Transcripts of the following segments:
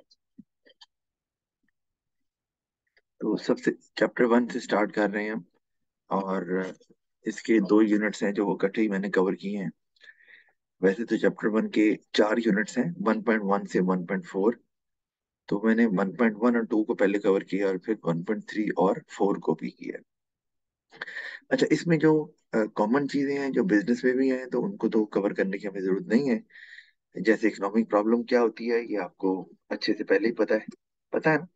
तो सबसे चैप्टर 1 से स्टार्ट कर रहे हैं हम। और इसके 2 यूनिट्स हैं जो वो इकट्ठे ही मैंने कवर किए हैं। वैसे तो चैप्टर 1 के 4 यूनिट्स हैं, 1.1 से 1.4। तो मैंने 1.1 और 2 को पहले कवर किया और फिर 1.3 और 4 को भी किया। अच्छा, इसमें जो कॉमन चीजें हैं जो बिजनेस में भी हैं तो उनको तो कवर करने की हमें जरूरत नहीं है। जैसे इकोनॉमिक प्रॉब्लम क्या होती है ये आपको अच्छे से पहले ही पता है ना।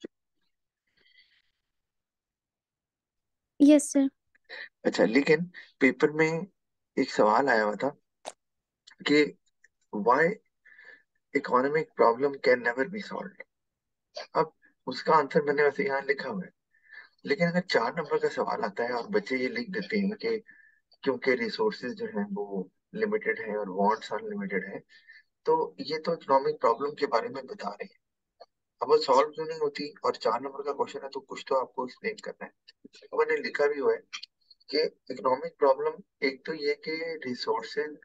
Yes sir. अच्छा, लेकिन पेपर में एक सवाल आया हुआ था कि why economic problem can never be solve. अब उसका आंसर मैंने वैसे यहाँ लिखा हुआ है, लेकिन अगर 4 नंबर का सवाल आता है और बच्चे ये लिख देते हैं कि क्योंकि रिसोर्सेज जो है वो लिमिटेड है और वांट्स अनलिमिटेड है, तो ये तो इकोनॉमिक प्रॉब्लम के बारे में बता रहे हैं। अब वो सॉल्व क्यों नहीं होती, और 4 नंबर का क्वेश्चन है तो कुछ तो आपको एक्सप्लेन करना है। तो मैंने लिखा भी हुआ है कि इकोनॉमिक प्रॉब्लम एक तो ये कि रिसोर्सेज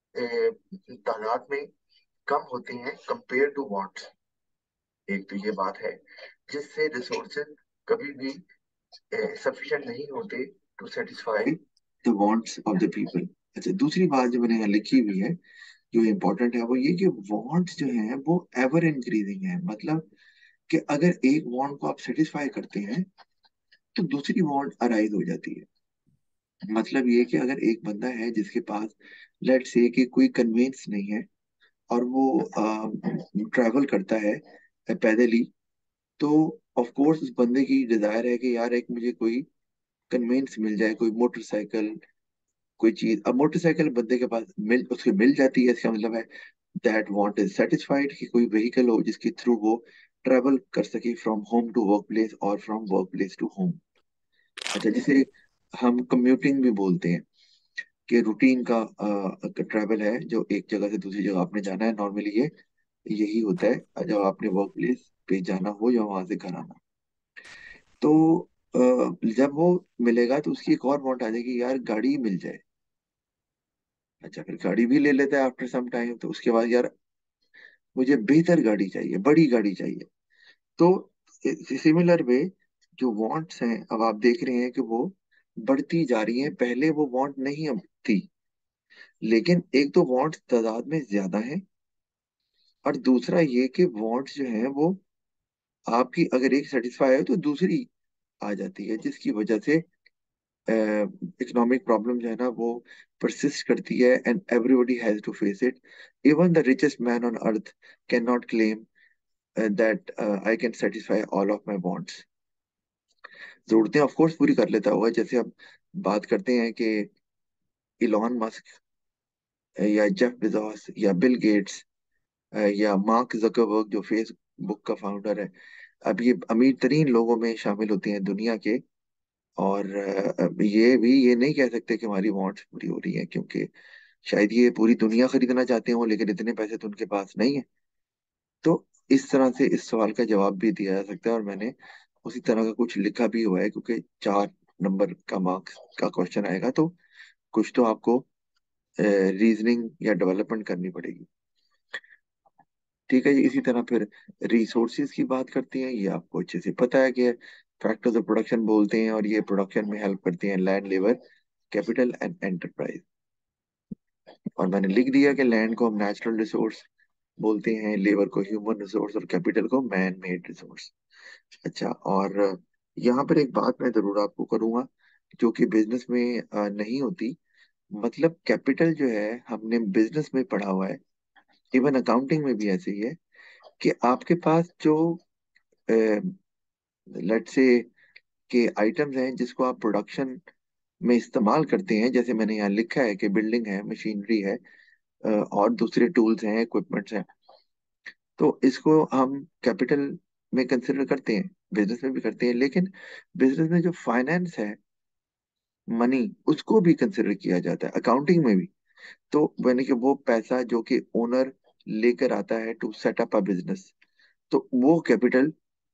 तादाद में कम होते हैं कंपेयर टू वांट्स। एक तो ये बात है जिससे रिसोर्सेज कभी भी सफिशिएंट नहीं होते to satisfy the wants of the people. अच्छा, दूसरी बात जो मैंने यहाँ लिखी हुई है जो इम्पोर्टेंट है वो ये कि वांट्स जो है वो एवर इंक्रीजिंग है। मतलब कि अगर एक वांट को आप सेटिस्फाई करते हैं तो दूसरी वांट अराइज हो जाती है। मतलब ये कि अगर एक बंदा है जिसके पास लेट से कि कोई कन्वेंस नहीं है और वो ट्रैवल करता है पैदल ही, तो ऑफ कोर्स उस बंदे की डिजायर है कि यार एक मुझे कोई कन्वेंस मिल जाए, कोई मोटरसाइकिल, कोई चीज। अब मोटरसाइकिल बंदे के पास उसके मिल जाती है, इसका मतलब है दैट वांट इज सेटिस्फाइड कि कोई व्हीकल हो जिसके थ्रू वो ट्रेवल कर सके from home to work place और from work place to home. अच्छा, जिसे हम कम्यूटिंग भी बोलते हैं कि रूटीन का ट्रैवल है जो एक जगह से दूसरी जगह आपने जाना है। नॉर्मली ये यही होता है जब आपने वर्क प्लेस पे जाना हो या वहां से घर आना। तो जब वो मिलेगा तो उसकी एक और वांट आ जाएगी, यार गाड़ी मिल जाए। अच्छा, फिर गाड़ी भी ले लेता है आफ्टर सम टाइम। तो उसके बाद यार मुझे बेहतर गाड़ी चाहिए, बड़ी गाड़ी चाहिए। तो सिमिलर वे जो वांट्स हैं अब आप देख रहे हैं कि वो बढ़ती जा रही हैं। पहले वो वांट नहीं अब थी, लेकिन एक तो वांट्स तादाद में ज्यादा है, और दूसरा ये कि वांट्स जो है वो आपकी अगर एक सेटिस्फाई है तो दूसरी आ जाती है, जिसकी वजह से इकोनॉमिक प्रॉब्लम जो है ना वो परसिस्ट करती है and everybody has to face it. Even the richest man on earth can not claim that I can satisfy all of my wants. जरूरतें ऑफ कोर्स पूरी कर लेता होगा, जैसे अब बात करते हैं कि इलॉन मस्क या जेफ बेजोस या बिल गेट्स या मार्क जकरबर्ग जो फेसबुक का फाउंडर है। अब ये अमीर तरीन लोगों में शामिल होते हैं दुनिया के। और ये भी ये नहीं कह सकते कि हमारी वांट्स पूरी हो रही है, क्योंकि शायद ये पूरी दुनिया खरीदना चाहते हो लेकिन इतने पैसे तो उनके पास नहीं है। तो इस तरह से इस सवाल का जवाब भी दिया जा सकता है, और मैंने उसी तरह का कुछ लिखा भी हुआ है, क्योंकि 4 नंबर का मार्क्स का क्वेश्चन आएगा तो कुछ तो आपको रीजनिंग या डेवलपमेंट करनी पड़ेगी। ठीक है जी। इसी तरह फिर रिसोर्सेज की बात करते हैं। ये आपको अच्छे से पता है कि फैक्टर्स ऑफ प्रोडक्शन बोलते हैं, और ये प्रोडक्शन में हेल्प करते हैं land, labour, capital and enterprise. और मैंने लिख दिया कि लैंड को हम नेचुरल रिसोर्स बोलते हैं, लेबर को ह्यूमन रिसोर्स और कैपिटल को मैन मेड रिसोर्स। अच्छा, और यहाँ पर एक बात मैं जरूर आपको करूंगा जो कि बिजनेस में नहीं होती। मतलब कैपिटल जो है हमने बिजनेस में पढ़ा हुआ है, इवन अकाउंटिंग में भी ऐसे ही है कि आपके पास जो लेट्स से के आइटम्स हैं जिसको आप प्रोडक्शन में इस्तेमाल करते हैं, जैसे मैंने यहाँ लिखा है कि बिल्डिंग है, मशीनरी है, और दूसरे टूल्स हैं, इक्विपमेंट्स हैं। तो इसको हम कैपिटल में कंसिडर करते हैं, बिजनेस में भी करते हैं, लेकिन बिजनेस में जो फाइनेंस है, मनी, उसको भी कंसिडर किया जाता है अकाउंटिंग में भी। तो यानी कि वो पैसा जो कि ओनर लेकर आता है to set up a business, तो वो कैपिटल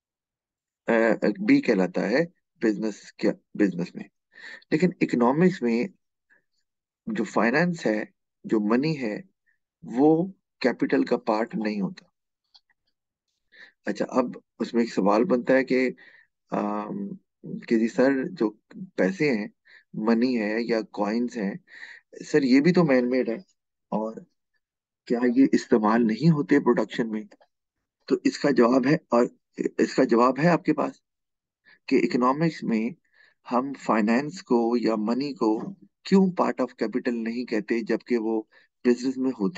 भी कहलाता है बिजनेस के बिजनेस में। लेकिन इकोनॉमिक्स में जो फाइनेंस है, जो मनी है, वो कैपिटल का पार्ट नहीं होता। अच्छा, अब उसमें एक सवाल बनता है अम, कि जी सर, जो पैसे हैं, मनी है या कॉइन्स हैं, सर ये भी तो मैन मेड है, और क्या ये इस्तेमाल नहीं होते प्रोडक्शन में? तो इसका जवाब है आपके पास कि इकोनॉमिक्स में हम फाइनेंस को या मनी को क्यों पार्ट ऑफ कैपिटल नहीं कहते, जबकि वो बिजनेस में होता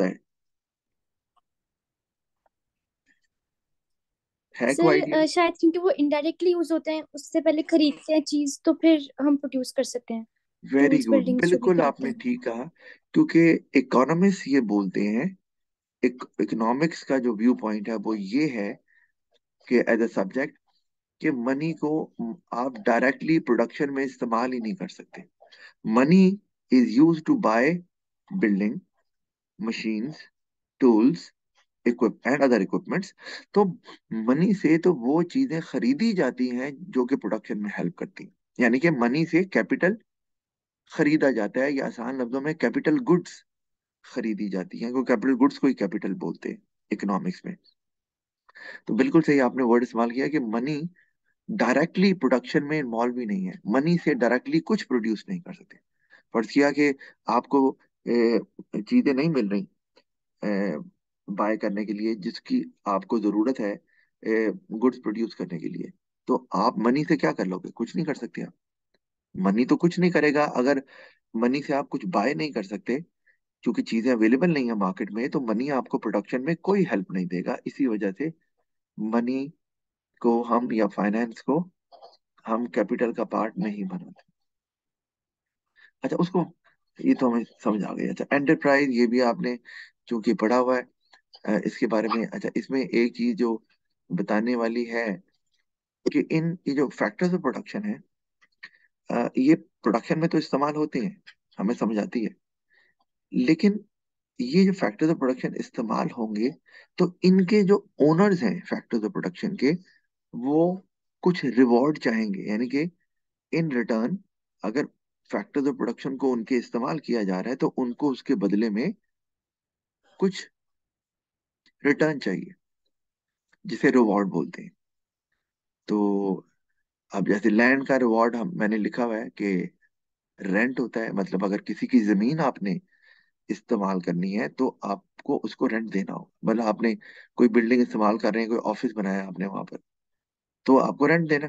है कोई सर आइडिया? शायद क्योंकि वो इनडायरेक्टली यूज होते हैं, उससे पहले खरीदते हैं चीज तो फिर हम प्रोड्यूस कर सकते हैं। वेरी टूल्स गुड, बिल्डिंग्स जो भी बिल्कुल कहते आपने हैं। ठीक कहा। क्योंकि इकोनॉमिस्ट ये बोलते हैं, इकोनॉमिक्स का जो व्यू पॉइंट है वो ये है कि एज अ सब्जेक्ट, कि मनी को आप डायरेक्टली प्रोडक्शन में इस्तेमाल ही नहीं कर सकते। Money is use to buy building, machines, tools, equip and other equipments. तो मनी से तो वो चीजें खरीदी जाती हैं जो कि प्रोडक्शन में हेल्प करती हैं। यानी कि मनी से कैपिटल खरीदा जाता है, या आसान लफ्जों में कैपिटल गुड्स खरीदी जाती हैं, क्योंकि कैपिटल गुड्स को ही कैपिटल बोलते हैं इकोनॉमिक्स में। तो बिल्कुल सही आपने वर्ड इस्तेमाल किया कि मनी डायरेक्टली प्रोडक्शन में इन्वॉल्व ही नहीं है। मनी से डायरेक्टली कुछ प्रोड्यूस नहीं कर सकते। फर्ज किया कि आपको चीजें नहीं मिल रही बाय करने के लिए जिसकी आपको जरूरत है गुड्स प्रोड्यूस करने के लिए, तो आप मनी से क्या कर लोगे? कुछ नहीं कर सकते आप। मनी तो कुछ नहीं करेगा अगर मनी से आप कुछ बाय नहीं कर सकते, क्योंकि चीजें अवेलेबल नहीं है मार्केट में, तो मनी आपको प्रोडक्शन में कोई हेल्प नहीं देगा। इसी वजह से मनी को हम, या फाइनेंस को हम कैपिटल का पार्ट नहीं बनाते। अच्छा, उसको ये तो हमें समझ आ गई। अच्छा, एंटरप्राइज ये भी आपने चूंकि पढ़ा हुआ है इसके बारे में। अच्छा, इसमें एक चीज जो बताने वाली है कि ये जो फैक्टर्स ऑफ प्रोडक्शन है, ये प्रोडक्शन में तो इस्तेमाल होते हैं, हमें समझ आती है। लेकिन ये जो फैक्टर्स ऑफ प्रोडक्शन इस्तेमाल होंगे, तो इनके जो ओनर्स हैं फैक्टर्स ऑफ प्रोडक्शन के, वो कुछ रिवॉर्ड चाहेंगे। यानी कि इन रिटर्न, अगर फैक्टर्स ऑफ प्रोडक्शन को उनके इस्तेमाल किया जा रहा है, तो उनको उसके बदले में कुछ रिटर्न चाहिए, जिसे रिवॉर्ड बोलते हैं। तो अब जैसे लैंड का रिवॉर्ड हम मैंने लिखा हुआ है कि रेंट होता है, मतलब अगर किसी की जमीन आपने इस्तेमाल करनी है तो आपको उसको रेंट देना हो। मतलब आपने कोई बिल्डिंग इस्तेमाल कर रहे हैं, कोई ऑफिस बनाया आपने वहां पर, तो आपको रेंट देना है।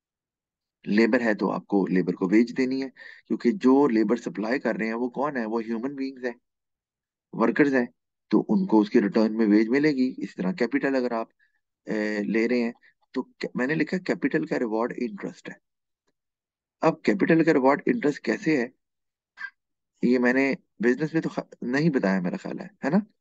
लेबर है तो आपको लेबर को वेज देनी है, क्योंकि जो लेबर सप्लाई कर रहे हैं वो कौन है? वो ह्यूमन बींग्स हैं, वर्कर्स हैं। तो उनको उसके रिटर्न में वेज मिलेगी। इस तरह कैपिटल अगर आप ले रहे हैं, तो मैंने लिखा कैपिटल का रिवॉर्ड इंटरेस्ट है। अब कैपिटल का रिवॉर्ड इंटरेस्ट कैसे है, ये मैंने बिजनेस में तो नहीं बताया, मेरा ख्याल है ना?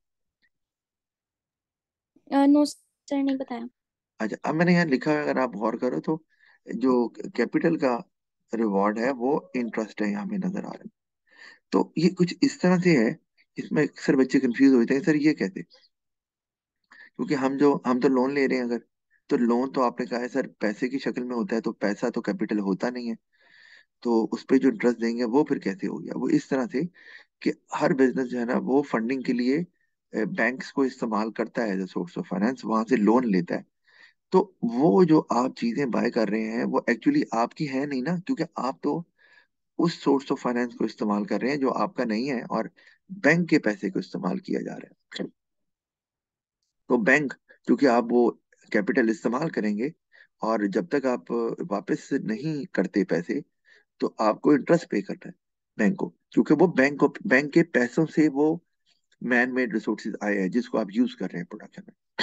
नो सर, नहीं बताया। अच्छा, अब मैंने यहाँ लिखा है, अगर आप गौर करो तो जो कैपिटल का रिवॉर्ड है वो इंटरेस्ट है, यहाँ पे नजर आ रहा है। तो ये कुछ इस तरह से है। इसमें अक्सर बच्चे कंफ्यूज होते हैं, सर ये कैसे? क्योंकि हम तो लोन ले रहे हैं अगर, तो लोन तो आपने कहा है सर पैसे की शक्ल में होता है, तो पैसा तो कैपिटल होता नहीं है, तो उस पे जो इंटरेस्ट देंगे वो फिर कैसे हो गया? वो इस तरह से कि हर बिजनेस जो है ना, वो फंडिंग के लिए बैंक्स को इस्तेमाल करता है एज सोर्स ऑफ फाइनेंस, वहां से लोन लेता है। तो वो जो आप चीजें बाय कर रहे हैं वो एक्चुअली आपकी है नहीं ना, क्योंकि आप तो उस सोर्स ऑफ फाइनेंस को इस्तेमाल कर रहे हैं जो आपका नहीं है, और बैंक के पैसे को इस्तेमाल किया जा रहा है। तो बैंक, क्योंकि आप वो कैपिटल इस्तेमाल करेंगे, और जब तक आप वापस नहीं करते पैसे, तो आपको इंटरेस्ट पे करना है बैंक को, क्योंकि वो बैंक के पैसों से वो मैन मेड रिसोर्सेज आए हैं जिसको आप यूज कर रहे हैं प्रोडक्शन में।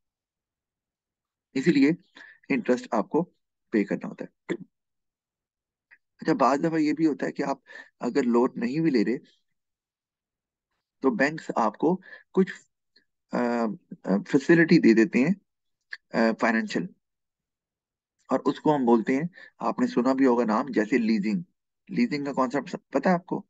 इसीलिए इंटरेस्ट आपको पे करना होता है। अच्छा, बाज दफा ये भी होता है कि आप अगर लोन नहीं भी ले रहे, तो बैंक्स आपको कुछ फैसिलिटी दे देते हैं फाइनेंशियल, और उसको हम बोलते हैं, आपने सुना भी होगा नाम, जैसे लीजिंग। लीजिंग का कॉन्सेप्ट पता है आपको?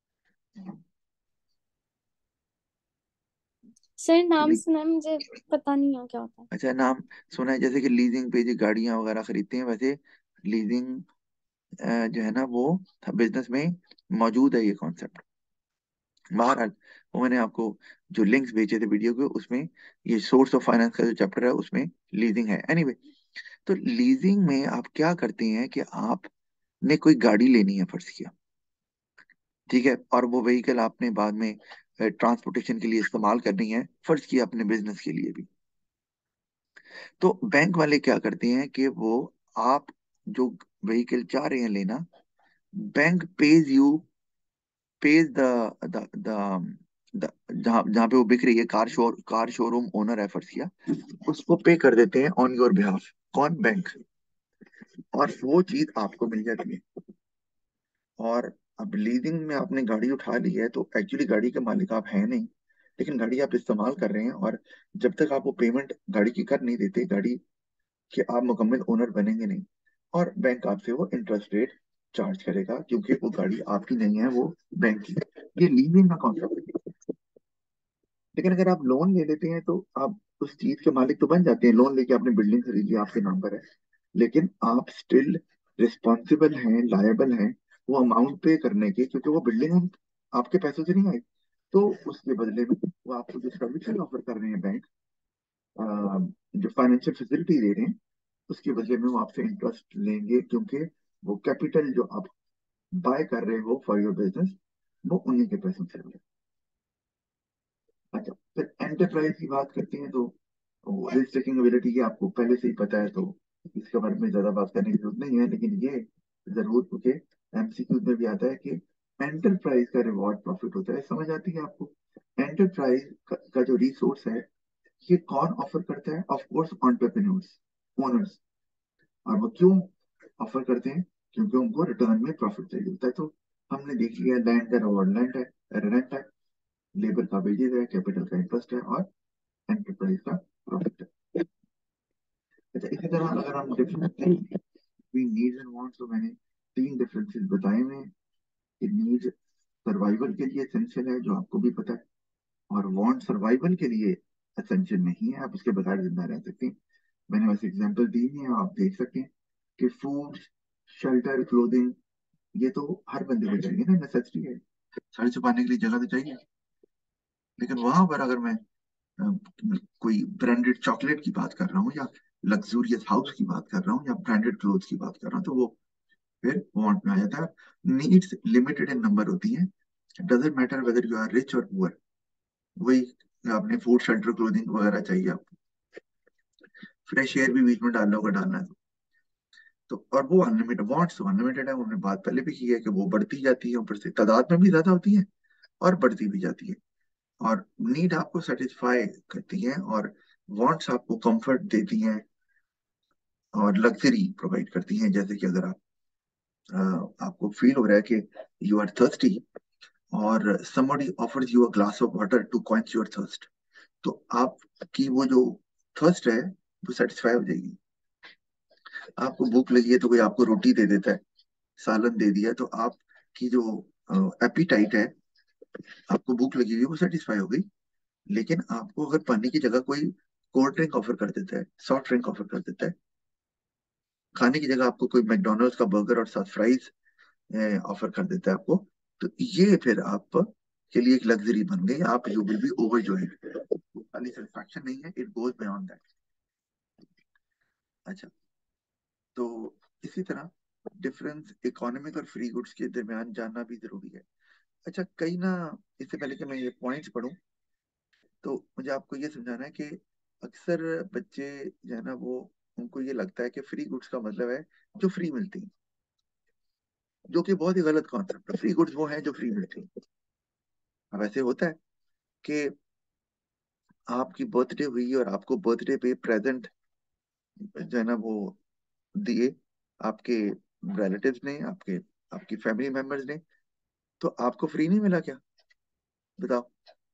सर नाम ली- सुना है, मुझे पता नहीं है क्या होता है। अच्छा, नाम सुना है। जैसे कि लीजिंग पे जो गाड़ियां वगैरह खरीदते हैं, वैसे लीजिंग जो है ना, वो बिजनेस में मौजूद है ये कॉन्सेप्ट। बहरहाल, वो मैंने आपको जो लिंक्स भेजे थे वीडियो के, उसमें ये सोर्स ऑफ फाइनेंस का जो चैप्टर है उसमें लीजिंग है। एनीवे, तो लीजिंग में आप क्या करते हैं कि आपने कोई गाड़ी लेनी है, फर्ज किया, ठीक है, और वो व्हीकल आपने बाद में ट्रांसपोर्टेशन के लिए इस्तेमाल करनी है, फर्ज किया अपने बिजनेस के लिए भी। तो बैंक वाले क्या करते हैं कि वो, आप जो व्हीकल चाह रहे हैं लेना, बैंक पेज द जहाँ जहाँ पे वो बिक रही है, कार शोरूम ओनर है फर्ज किया, उसको पे कर देते हैं ऑन योर बिहाफ। कौन? बैंक। और वो चीज आपको मिल जाती है। और अब लीजिंग में आपने गाड़ी उठा ली है, तो एक्चुअली गाड़ी के मालिक आप हैं नहीं, लेकिन गाड़ी आप इस्तेमाल कर रहे हैं। और जब तक आप वो पेमेंट गाड़ी की कर नहीं देते, गाड़ी के आप मुकम्मल ओनर बनेंगे नहीं। और बैंक आपसे वो इंटरेस्ट रेट चार्ज करेगा, क्योंकि वो गाड़ी आपकी नहीं है, वो बैंक की है। ये लीजिंग का कॉन्सेप्ट है। लेकिन अगर आप लोन ले लेते हैं, तो आप उस चीज के मालिक तो बन जाते हैं। लोन लेके आपने बिल्डिंग खरीद ली, आपके नाम पर है, लेकिन आप स्टिल रिस्पॉन्सिबल हैं, लायबल हैं वो अमाउंट पे करने के, क्योंकि वो बिल्डिंग आपके पैसों से नहीं आई। तो उसके बदले में वो आपको जो सर्विसेज ऑफर कर रहे हैं बैंक, जो फाइनेंशियल फैसिलिटी दे रहे हैं, उसके बदले में वो आपसे इंटरेस्ट लेंगे, क्योंकि वो कैपिटल जो आप बाय कर रहे हो फॉर योर बिजनेस, वो उन्हीं के पैसों से है। अच्छा, फिर एंटरप्राइज की बात करते हैं, तो रिस्क टेकिंग एबिलिटी की आपको पहले से ही पता है, तो इसके बारे में ज्यादा बात करने की जरूरत नहीं है। लेकिन ये जरूर, क्योंकि एमसीक्यू में भी आता है कि एंटरप्राइज का रिवॉर्ड प्रॉफिट होता है, समझ आती है आपको? एंटरप्राइज का जो रिसोर्स है, ये कौन ऑफर करता है? Of course entrepreneurs, owners. और वो क्यों ऑफर करते हैं? क्योंकि उनको रिटर्न में प्रॉफिट चाहिए होता है। तो हमने देख लिया, लैंड का रिवॉर्ड लैंड है, रेंट है, लेबर का वेजेस है, कैपिटल का इंटरेस्ट है, और एंटरप्राइज का प्रॉफिट है। अच्छा, इसी तरह अगर हम difference between needs and wants, तो मैंने तीन डिफरेंसेस बताए हुए हैं कि नीड सर्वाइवल के लिए एसेंशियल है, जो आपको भी पता है, और वांट सर्वाइवल के लिए एसेंशियल नहीं है, आप उसके बगैर जिंदा रह सकते हैं। मैंने वैसे एग्जांपल दी है, आप देख सकते हैं कि फूड, शेल्टर, क्लोथिंग, ये तो हर बंदे को चाहिए ना, नेसेसिटी है। सर छुपाने के लिए जगह तो चाहिए। लेकिन वहां पर अगर मैं कोई ब्रांडेड चॉकलेट की बात कर रहा हूँ, या लग्जूरियस हाउस की बात कर रहा हूँ, या ब्रांडेड क्लोथ्स की बात कर रहा हूँ, तो वो फिर वांट में आ जाता है। नीड्स लिमिटेड इन नंबर होती हैं, doesn't matter whether you are rich और पुअर। वही, आपने फूड, शेल्टर, क्लोथिंग वगैरह चाहिए आपको, फ्रेश एयर भी बीच में डालना होगा, डालना है तो। और वो अनलिमिटेड, वांट्स तो अनलिमिटेड है, उन्होंने बात पहले भी की है कि वो बढ़ती जाती है, ऊपर से तादाद में भी ज्यादा होती है और बढ़ती भी जाती है। और नीड आपको सेटिस्फाई करती है, और वांट्स आपको कंफर्ट देती हैं और लग्जरी प्रोवाइड करती हैं। जैसे कि अगर आपको फील हो रहा है कि यू आर थर्स्टी, और somebody offers you a glass of water to quench your thirst, तो आपकी वो जो थर्स्ट है वो सेटिस्फाई हो जाएगी। आपको भूख लगी है, तो कोई आपको रोटी दे देता है, सालन दे दिया, तो आपकी जो एपिटाइट है, आपको भूख लगी हुई है, वो सेटिस्फाई हो गई। लेकिन आपको अगर पानी की जगह कोई कोल्ड ड्रिंक ऑफर कर देता है, सॉफ्ट ड्रिंक ऑफर कर देता है, खाने की जगह आपको कोई मैकडोनल्ड्स का बर्गर और साथ फ्राइज ऑफर कर देता है आपको, तो ये फिर आप के लिए एक लग्जरी बन गई। आप you will be overjoyed. वो खाली सेटिस्फैक्शन नहीं है, इट गोज बियॉन्ड दैट। अच्छा, तो इसी तरह डिफरेंस इकोनॉमिक और फ्री गुड्स के दरमियान जानना भी जरूरी है। अच्छा, कई ना, इससे पहले कि मैं ये पॉइंट्स पढूं, तो मुझे आपको ये समझाना है कि अक्सर बच्चे जो है ना, वो, उनको ये लगता है कि फ्री गुड्स का मतलब है जो फ्री मिलती हैं, जो कि बहुत ही गलत कॉन्सेप्ट है। फ्री गुड्स वो हैं जो फ्री मिलती हैं। अब ऐसे होता है कि आपकी बर्थडे हुई और आपको बर्थडे पे प्रेजेंट जो है ना वो दिए आपके रिलेटिव्स ने, आपके आपकी फैमिली मेंबर्स ने, तो आपको फ्री नहीं मिला क्या? बताओ।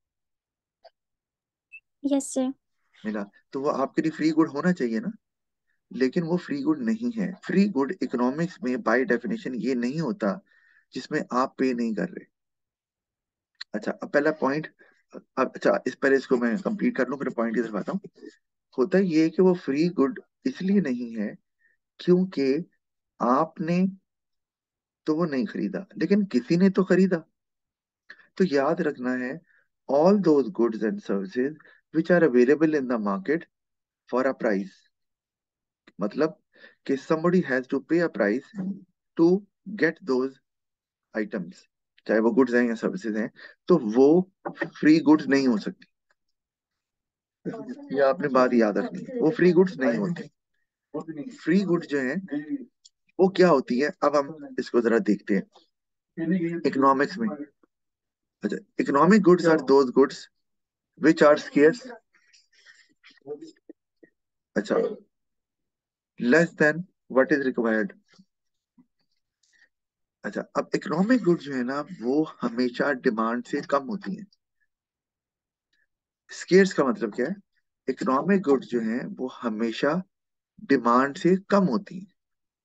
Yes sir. मिला। तो वो आपके लिए फ्री गुड होना चाहिए ना। लेकिन वो फ्री गुड नहीं है। फ्री गुड इकोनॉमिक्स में बाय डेफिनेशन ये नहीं होता जिसमें आप पे नहीं कर रहे। अच्छा, अब पहला पॉइंट, अब अच्छा, इस पहले इसको मैं कंप्लीट कर लूं, फिर पॉइंट इधर आता हूँ। होता ये है कि वो फ्री गुड इसलिए नहीं है क्योंकि आपने तो वो नहीं खरीदा, लेकिन किसी ने तो खरीदा। तो याद रखना है, all those goods and services which are available in the market for a price, मतलब कि somebody has to pay a price to get those items, चाहे वो गुड्स हैं या सर्विसेज हैं, तो वो फ्री गुड्स नहीं हो सकती। ये आपने बात याद रखनी है, वो फ्री गुड्स नहीं होती। फ्री गुड्स जो है वो क्या होती है, अब हम इसको जरा देखते हैं इकोनॉमिक्स में। अच्छा, economic goods are those goods which are scarce, अच्छा, less than what is required. अच्छा, अब इकोनॉमिक गुड्स जो है ना वो हमेशा डिमांड से कम होती हैं। स्केर्स का मतलब क्या है, इकोनॉमिक गुड्स जो हैं वो हमेशा डिमांड से कम होती हैं,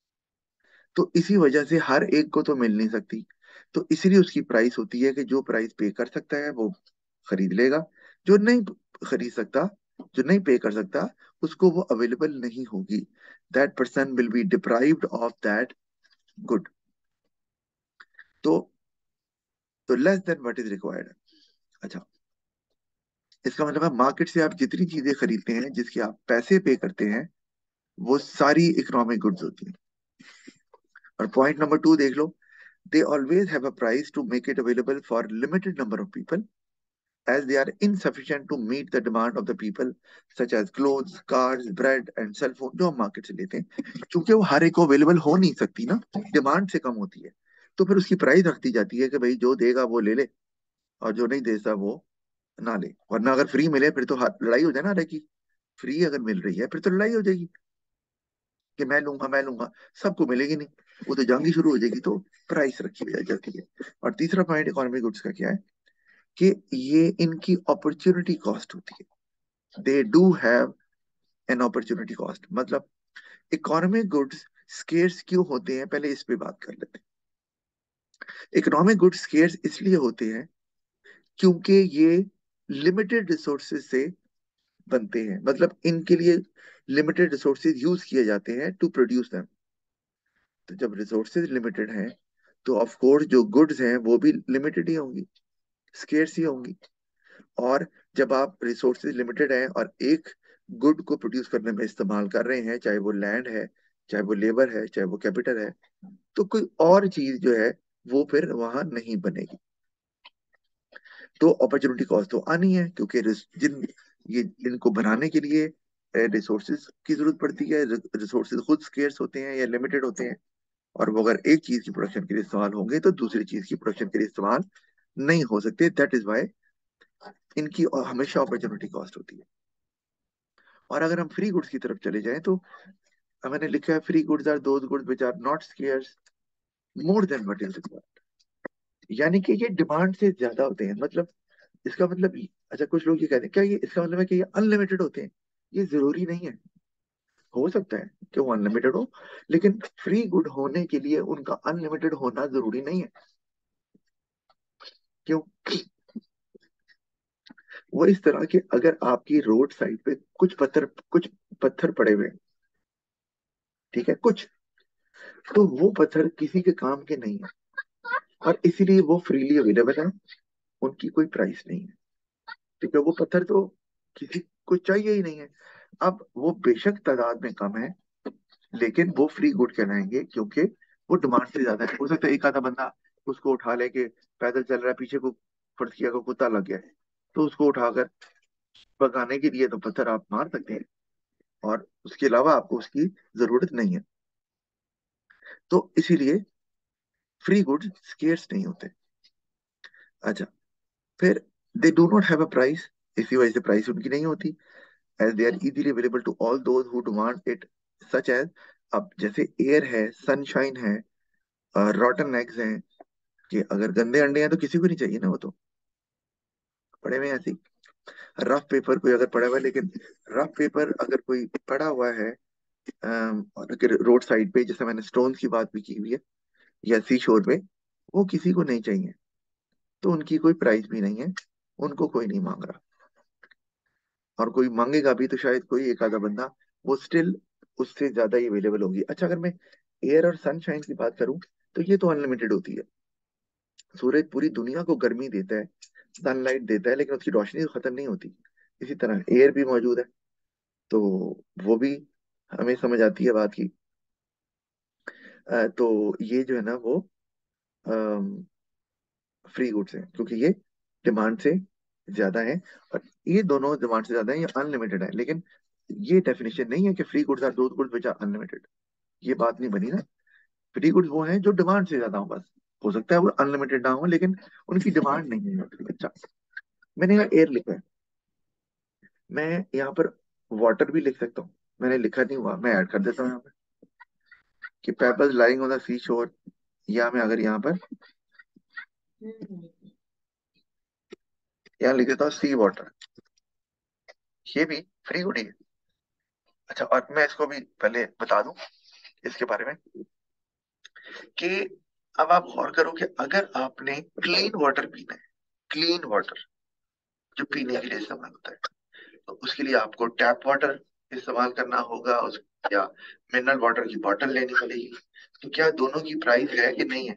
तो इसी वजह से हर एक को तो मिल नहीं सकती, तो इसीलिए उसकी प्राइस होती है कि जो प्राइस पे कर सकता है वो खरीद लेगा, जो नहीं खरीद सकता, जो नहीं पे कर सकता, उसको वो अवेलेबल नहीं होगी, that person will be deprived of that good. तो less than what is required. अच्छा, इसका मतलब है मार्केट से आप जितनी चीजें खरीदते हैं जिसके आप पैसे पे करते हैं वो सारी इकोनॉमिक गुड्स होती हैं। और पॉइंट नंबर 2 देख लो, they always have a price to make it available for limited number of people as they are insufficient to meet the demand of the people such as clothes, cars, bread and cell phone, जो हम market से लेते हैं, क्योंकि वो हर एक को available हो नहीं सकती ना, डिमांड से कम होती है, तो फिर उसकी प्राइस रख दी जाती है कि भाई जो देगा वो ले ले और जो नहीं देता वो ना ले, वरना अगर फ्री मिले फिर तो लड़ाई हो जाए ना, की फ्री अगर मिल रही है फिर तो लड़ाई हो जाएगी कि मैं लूंगा, सबको मिलेगी नहीं, वो तो जंग ही शुरू हो जाएगी, तो प्राइस रखी जाती है। और तीसरा पॉइंट इकोनॉमिक गुड्स का क्या है कि ये इनकी अपॉर्चुनिटी कॉस्ट होती है, they do have an opportunity cost, मतलब इकोनॉमिक गुड्स स्केर्स क्यों होते हैं, पहले इस पे बात कर लेते हैं। इकोनॉमिक गुड्स स्केर्स इसलिए होते हैं क्योंकि ये लिमिटेड रिसोर्सेज से बनते हैं, मतलब इनके लिए लिमिटेड रिसोर्सेज यूज किए जाते हैं टू प्रोड्यूस देम। तो जब रिसोर्सेज लिमिटेड हैं तो ऑफ कोर्स जो गुड्स हैं वो भी लिमिटेड ही होंगी, स्केर्स ही होंगी। और जब आप रिसोर्सेज लिमिटेड हैं और एक गुड को प्रोड्यूस करने में इस्तेमाल कर रहे हैं, चाहे वो लैंड है, चाहे वो लेबर है, चाहे वो कैपिटल है, तो कोई और चीज जो है वो फिर वहां नहीं बनेगी, तो अपॉर्चुनिटी कॉस्ट तो आनी है, क्योंकि जिन ये इनको बनाने के लिए रिसोर्सेज की जरूरत पड़ती है, रिसोर्सेज खुद स्केर्स होते हैं या लिमिटेड होते हैं, और वो अगर एक चीज की प्रोडक्शन के लिए इस्तेमाल होंगे तो दूसरी चीज की प्रोडक्शन के लिए इस्तेमाल नहीं हो सकते, दैट इज वाई इनकी हमेशा अपॉर्चुनिटी कॉस्ट होती है। और अगर हम फ्री गुड्स की तरफ चले जाएं तो मैंने लिखा है free goods are those goods which are not scarce more than what is required, यानी कि ये डिमांड से ज्यादा होते हैं, मतलब इसका मतलब अच्छा, कुछ लोग ये कहते हैं क्या ये इसका मतलब है कि ये अनलिमिटेड होते हैं, ये जरूरी नहीं है, हो सकता है कि वो अनलिमिटेड हो, लेकिन फ्री गुड होने के लिए उनका अनलिमिटेड होना जरूरी नहीं है। क्यों? वो इस तरह के अगर आपकी रोड साइड पे कुछ पत्थर पड़े हुए हैं, ठीक है, कुछ, तो वो पत्थर किसी के काम के नहीं है और इसीलिए वो फ्रीली अवेलेबल है, उनकी कोई प्राइस नहीं है, ठीक है, वो पत्थर तो किसी को चाहिए ही नहीं है। अब वो बेशक तादाद में कम है लेकिन वो फ्री गुड कहलाएंगे क्योंकि वो डिमांड से ज्यादा है। हो सकता है एक आधा बंदा उसको उठा लेके पैदल चल रहा है, पीछे को फर्ज किया को कुत्ता लग गया है, तो उसको उठाकर भगाने के लिए तो पत्थर आप मार सकते हैं, और उसके अलावा आपको उसकी जरूरत नहीं है, तो इसीलिए फ्री गुड्स स्केर्स नहीं होते। अच्छा, फिर they do not have a price, इसी वजह से प्राइस उनकी नहीं होती, as they are easily available to all those who demand it, such as, अब जैसे एयर है, सनशाइन है, रॉटन एग्स हैं, कि अगर गंदे अंडे हैं तो किसी को नहीं चाहिए ना, वो तो पड़े हुए हैं ऐसे ही। रफ पेपर कोई अगर पड़ा हुआ है, लेकिन रफ पेपर अगर कोई पड़ा हुआ है और अगर रोड साइड पे, जैसे मैंने स्टोन्स की बात भी की हुई है, या सी शोर पे, वो किसी को नहीं चाहिए, तो उनकी कोई प्राइस भी नहीं है, उनको कोई नहीं मांग रहा, और कोई मांगेगा भी तो शायद कोई एक आधा बंदा, वो स्टिल उससे ज्यादा ही अवेलेबल होगी। अच्छा, अगर मैं एयर और सनशाइन की बात करूं तो ये तो अनलिमिटेड होती है, सूरज पूरी दुनिया को गर्मी देता है, सनलाइट देता है, लेकिन उसकी रोशनी तो खत्म नहीं होती। इसी तरह एयर भी मौजूद है। तो वो भी हमें समझ आती है बात की। तो ये जो है ना वो फ्री गुड्स हैं, क्योंकि ये डिमांड से ज्यादा है। और ये दोनों डिमांड से ज्यादा है, ये अनलिमिटेड है। लेकिन ये डेफिनेशन नहीं है कि free goods are those goods which are unlimited. ये बात नहीं बनी ना। फ्री गुड्स वो हैं जो डिमांड से ज्यादा हो बस। हो सकता है वो अनलिमिटेड ना हो, लेकिन उनकी डिमांड नहीं है। अच्छा, मैंने यहाँ एयर लिखा है। मैं यहाँ पर वाटर भी लिख सकता हूँ। मैंने लिखा नहीं हुआ, मैं ऐड कर देता हूँ यहाँ पर कि pebbles lying on the sea shore. या मैं अगर यहाँ पर यहाँ लिख देता हूँ सी वाटर, ये भी फ्री गुड ही है। अच्छा, और मैं इसको भी पहले बता दूं इसके बारे में कि अब आप गौर करो कि अगर आपने क्लीन वाटर पीना है, क्लीन वाटर जो पीने के लिए इस्तेमाल होता है, तो उसके लिए आपको टैप वाटर इस्तेमाल करना होगा या मिनरल वाटर की बोतल लेनी पड़ेगी। तो क्या दोनों की प्राइस है कि नहीं है?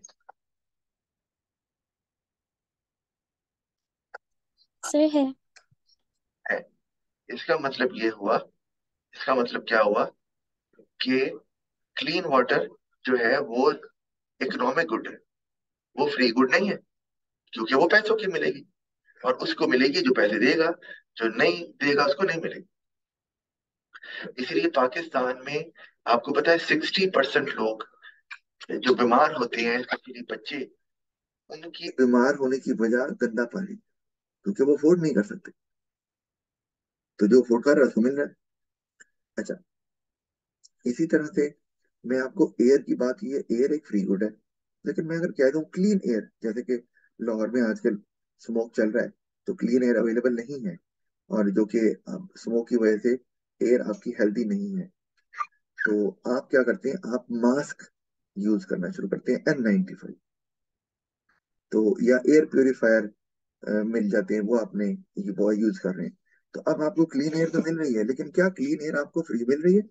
सही है। है। इसका मतलब ये हुआ, इसका मतलब क्या हुआ कि क्लीन वाटर जो है वो इकोनॉमिक गुड है, वो फ्री गुड नहीं है, क्योंकि वो पैसों की मिलेगी और उसको मिलेगी जो पैसे देगा, जो नहीं देगा उसको नहीं मिलेगी। इसीलिए पाकिस्तान में आपको पता है 60% लोग जो बीमार होते हैं, स्पेशली बच्चे, उनकी बीमार होने की वजह गंदा पानी, क्योंकि वो अफोर्ड नहीं कर सकते। तो जो अफोर्ड कर रहा है उसको मिल रहा है। अच्छा, इसी तरह से मैं आपको एयर की बात की है, एयर एक फ्री गुड है। लेकिन मैं अगर कह दूं क्लीन एयर, जैसे कि लाहौर में आजकल स्मोक चल रहा है, तो क्लीन एयर अवेलेबल नहीं है, और जो कि स्मोक की वजह से एयर आपकी हेल्दी नहीं है, तो आप क्या करते हैं, आप मास्क यूज करना शुरू करते हैं N95। तो या एयर प्योरीफायर मिल जाते हैं, वो आपने ये वो यूज कर रहे हैं। तो अब आपको क्लीन एयर तो मिल रही है, लेकिन क्या क्लीन एयर आपको फ्री मिल रही है?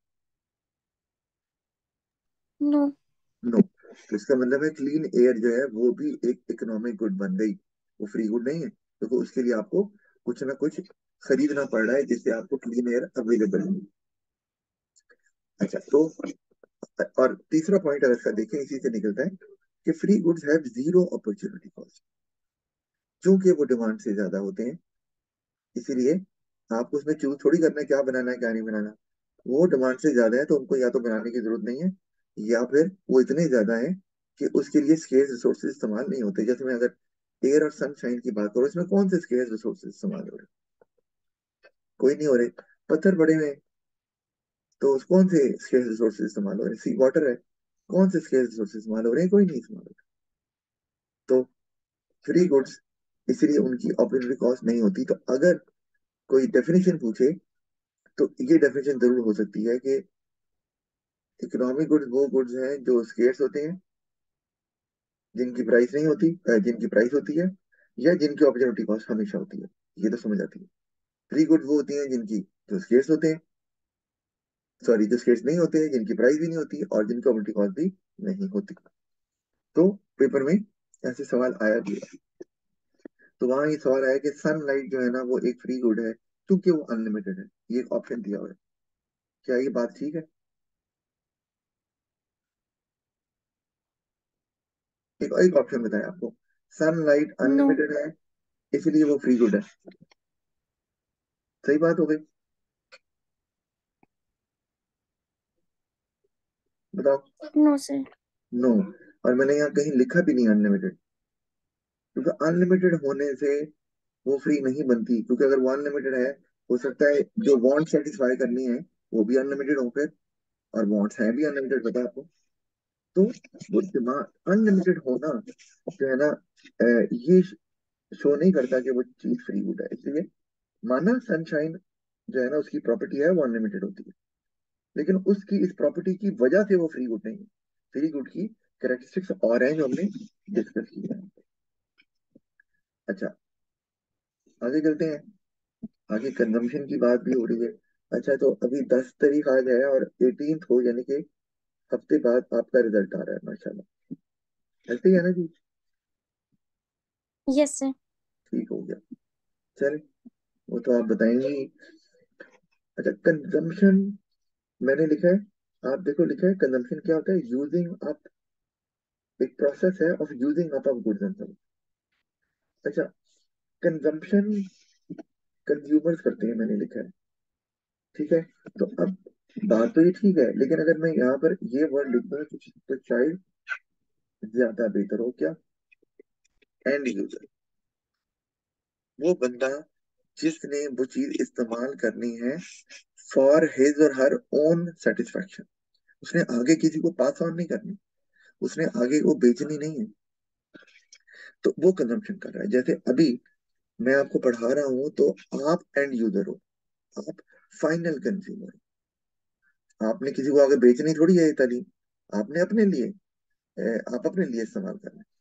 नो। नो। तो इसका मतलब है क्लीन एयर जो है वो भी एक इकोनॉमिक गुड बन गई, वो फ्री गुड नहीं है, क्योंकि उसके लिए आपको कुछ ना कुछ खरीदना पड़ रहा है जिससे आपको क्लीन एयर अवेलेबल है। अच्छा, तो और तीसरा पॉइंट अगर इसका देखें, इसी से निकलता है कि free goods have zero opportunity cost. क्योंकि वो डिमांड से ज्यादा होते हैं, इसीलिए आपको उसमें चूज थोड़ी करना है क्या बनाना है क्या नहीं बनाना। वो डिमांड से ज्यादा है तो उनको या तो बनाने की जरूरत नहीं है, या फिर वो इतने ज्यादा है कि उसके लिए स्केर्स रिसोर्सेज इस्तेमाल नहीं होते। जैसे मैं अगर एयर और सनशाइन की बात करूँ, इसमें कौन से स्केर्स रिसोर्सेज इस्तेमाल हो रहे हैं? कोई नहीं हो रहे। पत्थर पड़े हुए हैं, तो कौन से स्केर्स रिसोर्सेज इस्तेमाल हो रहे हैं? सी वाटर है, कौन से स्केर्स रिसोर्सेज इस्तेमाल हो रहे हैं? कोई नहीं इस्तेमाल हो रहा। तो फ्री गुड्स, इसीलिए उनकी अपॉर्चुनिटी कॉस्ट नहीं होती। तो अगर कोई डेफिनेशन पूछे, तो ये डेफिनेशन जरूर हो सकती है कि इकोनॉमिक गुड्स वो गुड्स हैं जो स्केर्स होते हैं, जिनकी प्राइस नहीं होती, जिनकी प्राइस होती है, या जिनकी अपॉर्चुनिटी कॉस्ट हमेशा होती है। ये तो समझ आती है। फ्री गुड्स वो होती हैं जिनकी जो स्केर्स होते हैं, सॉरी, जो स्केर्स नहीं होते हैं, जिनकी प्राइस भी नहीं होती और जिनकी अपॉर्चुनिटी कॉस्ट भी नहीं होती। तो पेपर में ऐसे सवाल आया भी है। तो वहां ये सवाल आया कि सनलाइट जो है ना वो एक फ्री गुड है, क्योंकि वो अनलिमिटेड है। ये एक ऑप्शन दिया हुआ है। क्या ये बात ठीक है? एक ऑप्शन बताया आपको, सनलाइट नो। अनलिमिटेड है, इसलिए वो फ्री गुड है। सही बात हो गई? बताओ। No sir. नो। और मैंने यहाँ कहीं लिखा भी नहीं अनलिमिटेड, क्योंकि अनलिमिटेड होने से वो फ्री नहीं बनती। क्योंकि अगर वो अनलिमिटेड है, हो सकता है जो वांट सेटिस्फाई करनी है वो भी अनलिमिटेड हो फिर, और वांट्स हैं भी अनलिमिटेड, पता है आपको। तो वो दिमाग अनलिमिटेड होना जो है ना, ये शो नहीं करता कि वो चीज फ्री गुड है। इसलिए माना सनशाइन जो है ना उसकी प्रॉपर्टी है वो अनलिमिटेड होती है, लेकिन उसकी इस प्रॉपर्टी की वजह से वो फ्री गुड नहीं है। फ्री गुड की कैरेक्टरिस्टिक्स और हैं जो हमने डिस्कस की है। अच्छा, आगे चलते हैं। आगे कंजम्पशन की बात भी हो रही है। अच्छा, तो अभी 10 तारीख आज है और 18th को, यानी कि हफ्ते बाद आपका रिजल्ट आ रहा है, माशाल्लाह। ऐसे ही है ना जी? Yes sir. ठीक हो गया। चले, वो तो आप बताएंगे ही। अच्छा, कंजम्पशन मैंने लिखा है, आप देखो लिखा है कंजम्पशन क्या होता है, यूजिंग अप, एक प्रोसेस है of using up of goods and service. अच्छा, कंजम्पशन कंज्यूमर्स करते हैं मैंने लिखा है, ठीक है। तो अब बात तो ये ठीक है, लेकिन अगर मैं यहाँ पर ये वर्ड लिख दूं तो शायद ज्यादा बेहतर हो क्या, एंड यूजर, वो बंदा जिसने वो चीज इस्तेमाल करनी है फॉर हिज और हर ओन सेटिस्फेक्शन, उसने आगे किसी को पास ऑन नहीं करनी, उसने आगे वो बेचनी नहीं है, तो वो कंजम्पशन कर रहा है। जैसे अभी मैं आपको पढ़ा रहा हूं तो आप एंड यूजर हो, आप फाइनल कंज्यूमर हो, आपने किसी को आगे बेचनी थोड़ी है ये तालीम, आपने अपने लिए, आप अपने लिए इस्तेमाल करना है।